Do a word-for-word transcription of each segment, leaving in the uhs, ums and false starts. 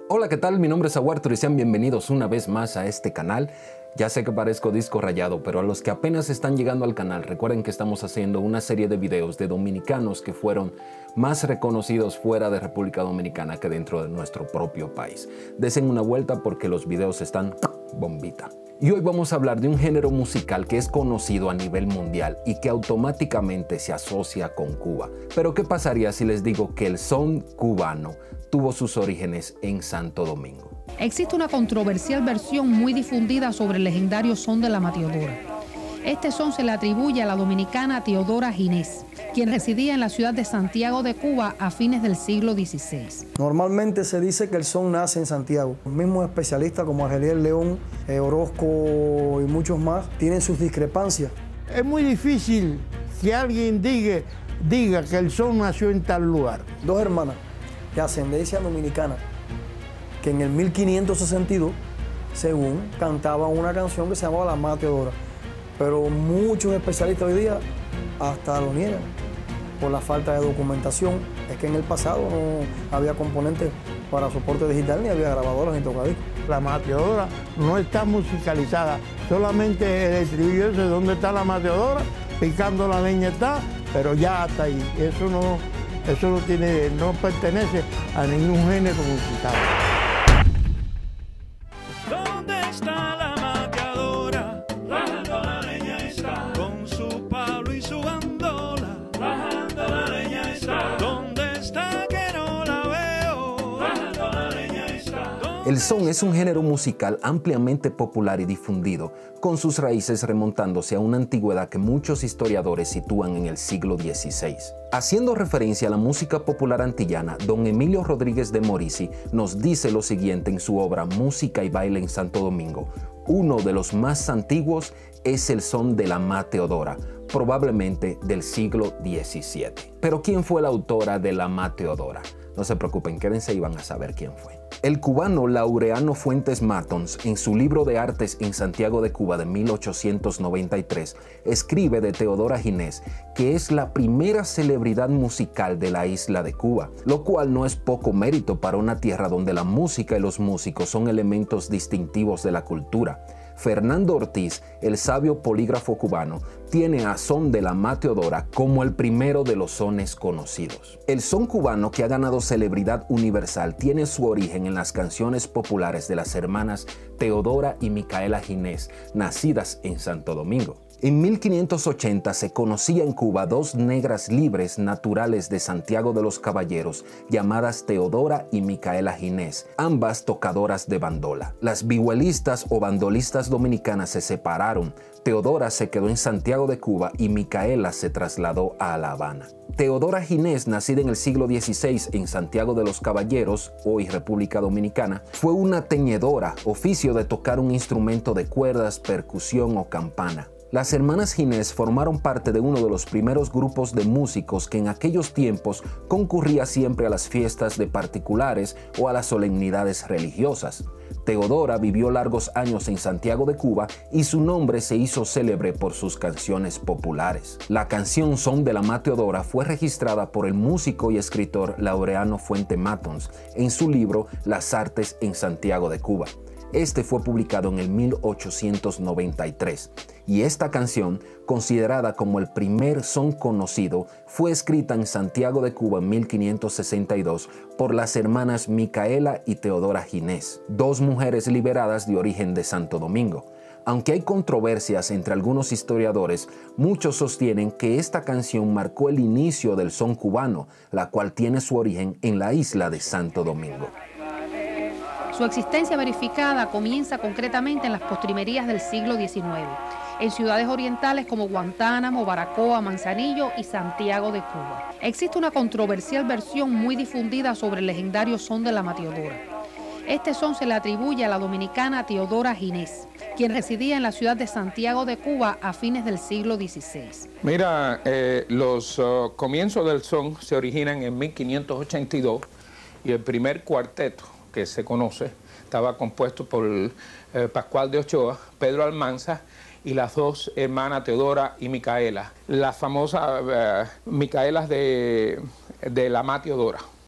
Hola, ¿qué tal? Mi nombre es Aguarto y sean bienvenidos una vez más a este canal. Ya sé que parezco disco rayado, pero a los que apenas están llegando al canal, recuerden que estamos haciendo una serie de videos de dominicanos que fueron más reconocidos fuera de República Dominicana que dentro de nuestro propio país. Desen una vuelta porque los videos están bombita. Y hoy vamos a hablar de un género musical que es conocido a nivel mundial y que automáticamente se asocia con Cuba. Pero ¿qué pasaría si les digo que el son cubano tuvo sus orígenes en Santo Domingo? Existe una controversial versión muy difundida sobre el legendario son de la Mateodora. Este son se le atribuye a la dominicana Teodora Ginés, quien residía en la ciudad de Santiago de Cuba a fines del siglo dieciséis. Normalmente se dice que el son nace en Santiago. Los mismos especialistas como Argeliel León, eh, Orozco y muchos más tienen sus discrepancias. Es muy difícil que alguien diga, diga que el son nació en tal lugar. Dos hermanas de ascendencia dominicana que en el mil quinientos sesenta y dos, según, cantaban una canción que se llamaba La Mateodora. Pero muchos especialistas hoy día hasta lo niegan por la falta de documentación. Es que en el pasado no había componentes para soporte digital, ni había grabadoras ni tocadiscos. La Mateodora no está musicalizada, solamente el estribillo ese, ¿dónde está la Mateodora? Picando la leña está, pero ya hasta ahí. Eso no, eso no tiene, no pertenece a ningún género musical. ¿Dónde está la mateadora? Rajando la leña está. Con su palo y su bandola. Rajando la leña está. ¿Dónde está que no la veo? Rajando la leña está. El son es un género musical ampliamente popular y difundido, con sus raíces remontándose a una antigüedad que muchos historiadores sitúan en el siglo dieciséis. Haciendo referencia a la música popular antillana, don Emilio Rodríguez de Morici nos dice lo siguiente en su obra Música y baile en Santo Domingo. Uno de los más antiguos es el son de la Mateodora, probablemente del siglo diecisiete. Pero ¿quién fue la autora de la Mateodora? No se preocupen, quédense y van a saber quién fue. El cubano Laureano Fuentes Matons, en su libro de artes en Santiago de Cuba de mil ochocientos noventa y tres, escribe de Teodora Ginés que es la primera celebridad musical de la isla de Cuba, lo cual no es poco mérito para una tierra donde la música y los músicos son elementos distintivos de la cultura. Fernando Ortiz, el sabio polígrafo cubano, tiene a son de la Mateodora como el primero de los sones conocidos. El son cubano, que ha ganado celebridad universal, tiene su origen en las canciones populares de las hermanas Teodora y Micaela Ginés, nacidas en Santo Domingo. En mil quinientos ochenta se conocía en Cuba dos negras libres naturales de Santiago de los Caballeros, llamadas Teodora y Micaela Ginés, ambas tocadoras de bandola. Las vihuelistas o bandolistas dominicanas se separaron. Teodora se quedó en Santiago de Cuba y Micaela se trasladó a La Habana. Teodora Ginés, nacida en el siglo dieciséis en Santiago de los Caballeros, hoy República Dominicana, fue una teñedora, oficio de tocar un instrumento de cuerdas, percusión o campana. Las hermanas Ginés formaron parte de uno de los primeros grupos de músicos que en aquellos tiempos concurría siempre a las fiestas de particulares o a las solemnidades religiosas. Teodora vivió largos años en Santiago de Cuba y su nombre se hizo célebre por sus canciones populares. La canción Son de la Mateodora fue registrada por el músico y escritor Laureano Fuentes Matons en su libro Las Artes en Santiago de Cuba. Este fue publicado en el mil ochocientos noventa y tres y esta canción, considerada como el primer son conocido, fue escrita en Santiago de Cuba en mil quinientos sesenta y dos por las hermanas Micaela y Teodora Ginés, dos mujeres liberadas de origen de Santo Domingo. Aunque hay controversias entre algunos historiadores, muchos sostienen que esta canción marcó el inicio del son cubano, la cual tiene su origen en la isla de Santo Domingo. Su existencia verificada comienza concretamente en las postrimerías del siglo diecinueve, en ciudades orientales como Guantánamo, Baracoa, Manzanillo y Santiago de Cuba. Existe una controversial versión muy difundida sobre el legendario son de la Mateodora. Este son se le atribuye a la dominicana Teodora Ginés, quien residía en la ciudad de Santiago de Cuba a fines del siglo dieciséis. Mira, eh, los uh, comienzos del son se originan en mil quinientos ochenta y dos y el primer cuarteto que se conoce estaba compuesto por eh, Pascual de Ochoa, Pedro Almanza y las dos hermanas Teodora y Micaela, las famosas uh, Micaelas de, de la Mateodora.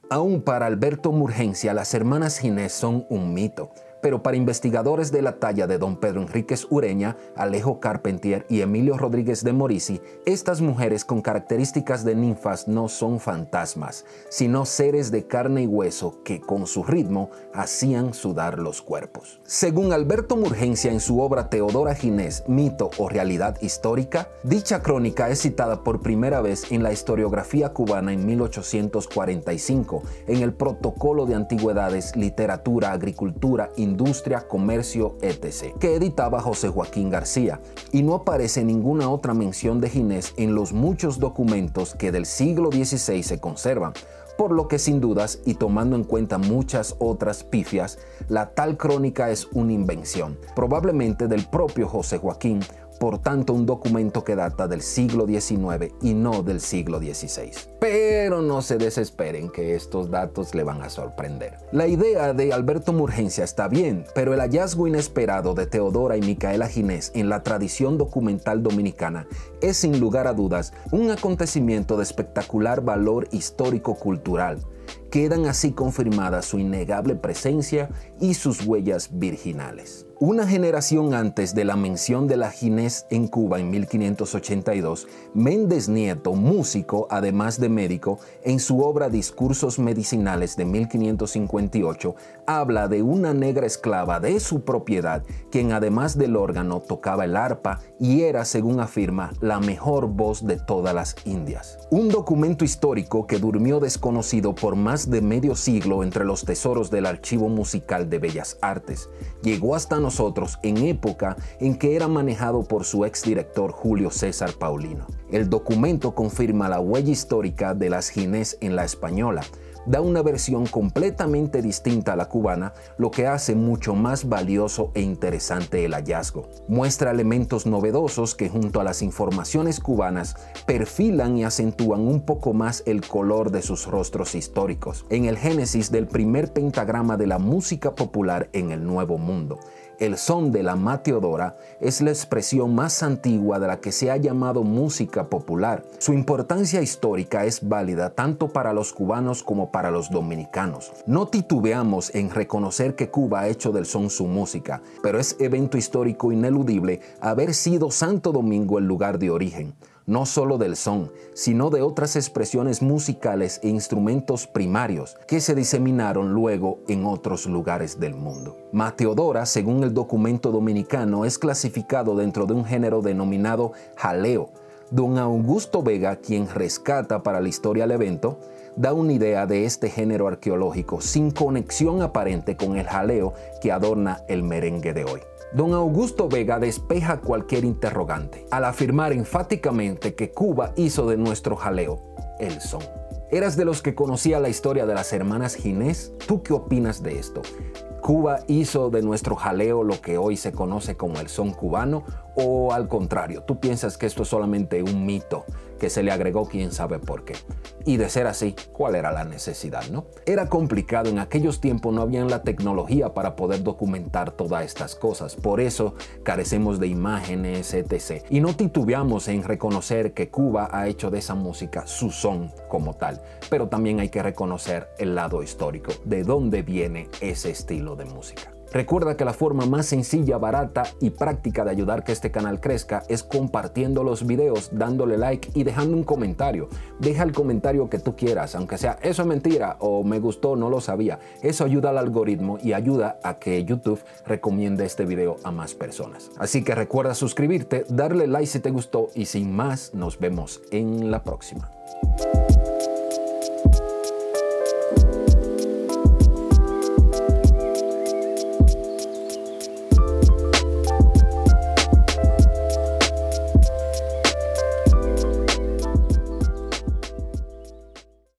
Aún para Alberto Murgencia, las hermanas Ginés son un mito. Pero para investigadores de la talla de don Pedro Enríquez Ureña, Alejo Carpentier y Emilio Rodríguez de Morici, estas mujeres con características de ninfas no son fantasmas, sino seres de carne y hueso que con su ritmo hacían sudar los cuerpos. Según Alberto Murgencia en su obra Teodora Ginés, mito o realidad histórica, dicha crónica es citada por primera vez en la historiografía cubana en mil ochocientos cuarenta y cinco, en el Protocolo de Antigüedades, Literatura, Agricultura, Industria, Comercio, etcétera, que editaba José Joaquín García, y no aparece ninguna otra mención de Ginés en los muchos documentos que del siglo dieciséis se conservan, por lo que sin dudas, y tomando en cuenta muchas otras pifias, la tal crónica es una invención, probablemente del propio José Joaquín, por tanto un documento que data del siglo diecinueve y no del siglo dieciséis. Pero no se desesperen que estos datos le van a sorprender. La idea de Alberto Murgencia está bien, pero el hallazgo inesperado de Teodora y Micaela Ginés en la tradición documental dominicana es sin lugar a dudas un acontecimiento de espectacular valor histórico-cultural. Quedan así confirmadas su innegable presencia y sus huellas virginales. Una generación antes de la mención de la Ginés en Cuba en mil quinientos ochenta y dos, Méndez Nieto, músico además de médico, en su obra Discursos Medicinales de mil quinientos cincuenta y ocho, habla de una negra esclava de su propiedad, quien además del órgano tocaba el arpa y era, según afirma, la mejor voz de todas las Indias. Un documento histórico que durmió desconocido por más de medio siglo entre los tesoros del Archivo Musical de Bellas Artes. Llegó hasta nosotros nosotros en época en que era manejado por su exdirector Julio César Paulino. El documento confirma la huella histórica de las Ginés en la española, da una versión completamente distinta a la cubana, lo que hace mucho más valioso e interesante el hallazgo. Muestra elementos novedosos que junto a las informaciones cubanas perfilan y acentúan un poco más el color de sus rostros históricos, en el génesis del primer pentagrama de la música popular en el Nuevo Mundo. El son de la mateodora es la expresión más antigua de la que se ha llamado música popular. Su importancia histórica es válida tanto para los cubanos como para los dominicanos. No titubeamos en reconocer que Cuba ha hecho del son su música, pero es evento histórico ineludible haber sido Santo Domingo el lugar de origen, no solo del son, sino de otras expresiones musicales e instrumentos primarios que se diseminaron luego en otros lugares del mundo. Mateodora, según el documento dominicano, es clasificado dentro de un género denominado jaleo. Don Augusto Vega, quien rescata para la historia el evento, da una idea de este género arqueológico sin conexión aparente con el jaleo que adorna el merengue de hoy. Don Augusto Vega despeja cualquier interrogante al afirmar enfáticamente que Cuba hizo de nuestro jaleo el son. ¿Eras de los que conocía la historia de las hermanas Ginés? ¿Tú qué opinas de esto? ¿Cuba hizo de nuestro jaleo lo que hoy se conoce como el son cubano? ¿O al contrario, tú piensas que esto es solamente un mito que se le agregó quién sabe por qué? Y de ser así, ¿cuál era la necesidad, no? Era complicado, en aquellos tiempos no había la tecnología para poder documentar todas estas cosas, por eso carecemos de imágenes, etcétera. Y no titubeamos en reconocer que Cuba ha hecho de esa música su son como tal, pero también hay que reconocer el lado histórico, de dónde viene ese estilo de música. Recuerda que la forma más sencilla, barata y práctica de ayudar que este canal crezca es compartiendo los videos, dándole like y dejando un comentario. Deja el comentario que tú quieras, aunque sea eso es mentira o me gustó, no lo sabía. Eso ayuda al algoritmo y ayuda a que YouTube recomiende este video a más personas. Así que recuerda suscribirte, darle like si te gustó y sin más, nos vemos en la próxima.